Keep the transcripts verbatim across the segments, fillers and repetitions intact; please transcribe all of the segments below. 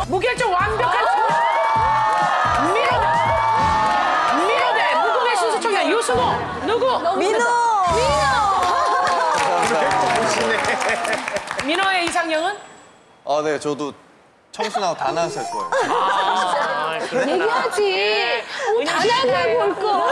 무결점 완벽한 민호. 민호 대 무궁의 순수청년 유승호. 누구? 민호. 민호의 이상형은? 아, 네, 저도 청순하고 단아했을 거예요. 아, 그래? 얘기하지. 단아가 볼 거.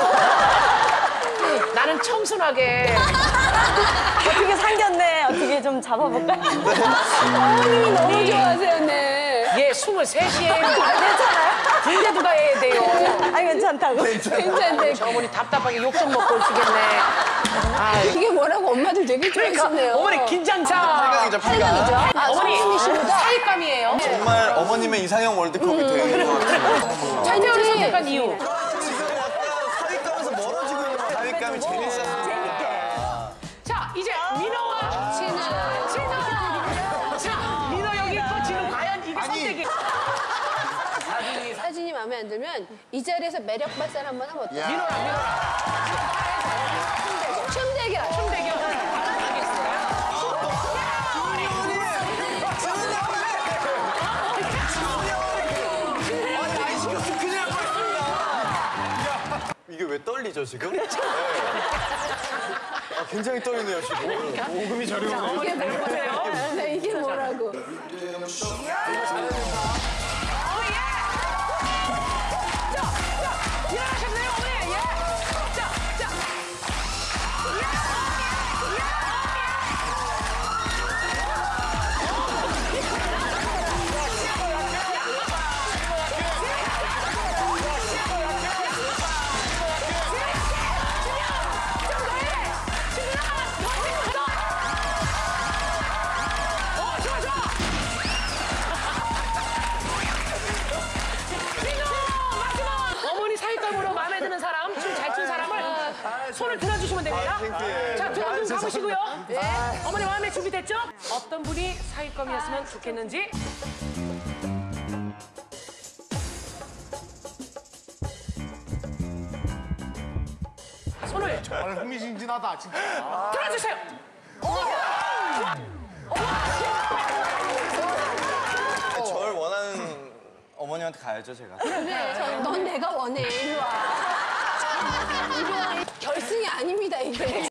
나는 청순하게. 어떻게 상견례 어떻게 좀 잡아볼까요? 어머님이 너무 좋아하세요, 네. 얘 스물셋이에요. 괜찮아요? 군대 누가 해야 돼요. 아 괜찮다고. 괜찮대. 어머니 답답하게 욕 좀 먹고 오시겠네. 아, 이게 뭐라고 엄마들 되게 좋아하시네요. 어머니 긴장차. 팔강이죠, 팔강. 아, 어머니 성님이십니다. 사윗감이에요. 정말 어머님의 이상형 월드컵이 되는 것 같아요. 차이태우를 선택한 이유. 지금 약간 사윗감에서 멀어지고 있는 사윗감이 재밌어요. 자, 이제 민호와 진우. 진우. 자, 민호 여기 있고 지금 과연 이게 선택이. 사진이 사진이 마음에 안 들면 이 자리에서 매력 발산 한번 하면 어때요? 민호랑 민호랑 춤 대결. 춤 대결. 이게 왜 떨리죠, 지금? 네. 아, 굉장히 떨리네요, 지금. 오금이 저리오네요. 어머니 보세요. 네, 이게 뭐라고. 일어나셨나요, 어머니? 예. 자, 자. 어머니 사윗감으로 마음에 드는 사람, 춤 잘 춘 사람을 손을 들어주시면 됩니다. 자, 두 분 가보시고요. 네. 어머니 마음에 준비됐죠? 어떤 분이 사윗감이었으면 좋겠는지. 손을 정말 흥미진진하다, 진짜. 들어주세요. 저를 원하는 어머니한테 가야죠, 제가. 그래, 넌 내가 원해. 이리 와. 이리 와. 결승이 아닙니다, 이게.